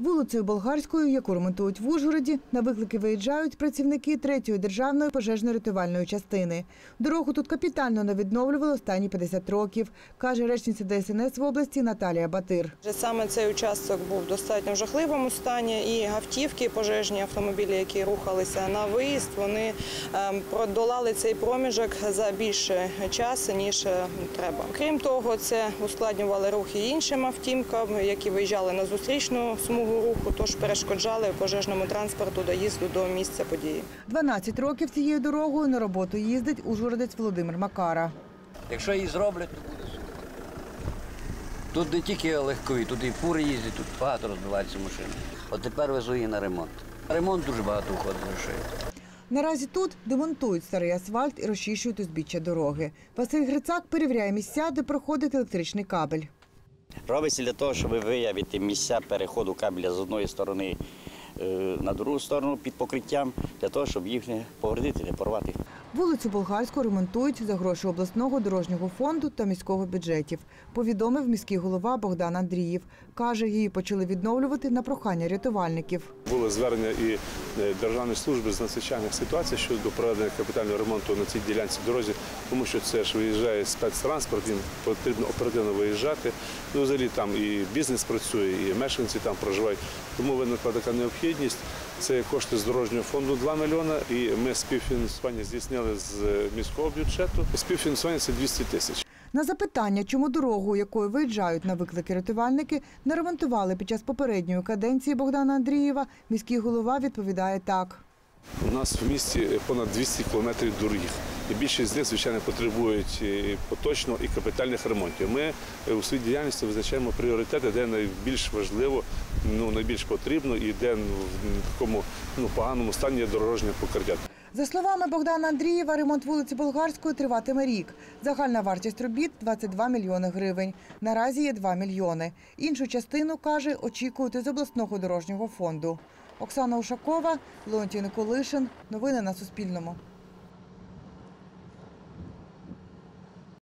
Вулицею Болгарською, яку ремонтують в Ужгороді, на виклики виїжджають працівники 3-ї державної пожежно-рятувальної частини. Дорогу тут капітально не відновлювали останні 50 років, каже речниця ДСНС в області Наталія Батир. Саме цей участок був в достатньо жахливому стані, і автівки, пожежні автомобілі, які рухалися на виїзд, вони продолали цей проміжок за більше часу, ніж треба. Крім того, це ускладнювали рух і іншим автівкам, які виїжджали на зустрічну смугу руху, тож перешкоджали пожежному транспорту доїзду до місця події. 12 років цією дорогою на роботу їздить ужгородець Володимир Макара. Якщо її зроблять, то буде супер. Тут не тільки легкові, тут і фури їздять, тут багато розбиваються машини. От тепер везу її на ремонт. На ремонт дуже багато входить грошей. Наразі тут демонтують старий асфальт і розчищують узбіччя дороги. Василь Грицак перевіряє місця, де проходить електричний кабель. Робиться для того, щоб виявити місця переходу кабеля з одної сторони на другу сторону під покриттям, для того, щоб їх не повредити, не порвати. Вулицю Болгарську ремонтують за гроші обласного дорожнього фонду та міського бюджетів, повідомив міський голова Богдан Андрієв. Каже, її почали відновлювати на прохання рятувальників. Було звернення і Державної служби з надзвичайних ситуацій щодо проведення капітального ремонту на цій ділянці дорозі, тому що це ж виїжджає спецтранспорт, він потрібно оперативно виїжджати. Ну, взагалі там і бізнес працює, і мешканці там проживають. Тому виникла така необхідність. Це кошти з дорожнього фонду 2 мільйони, і ми співфінансування здійснили з міського бюджету. Співфінансування – це 200 тисяч. На запитання, чому дорогу, якою виїжджають на виклики рятувальники, не ремонтували під час попередньої каденції Богдана Андрієва, міський голова відповідає так. У нас в місті понад 200 кілометрів доріг. І більшість з них, звичайно, потребують поточного і капітальних ремонтів. Ми у своїй діяльності визначаємо пріоритети, де найбільш важливо, найбільш потрібно і де в такому поганому стані є дорожнє покриття. За словами Богдана Андрієва, ремонт вулиці Болгарської триватиме рік. Загальна вартість робіт – 22 мільйони гривень. Наразі є 2 мільйони. Іншу частину, каже, очікують із обласного дорожнього фонду. Оксана Ушакова, Леонтій Николишин. Новини на Суспільному.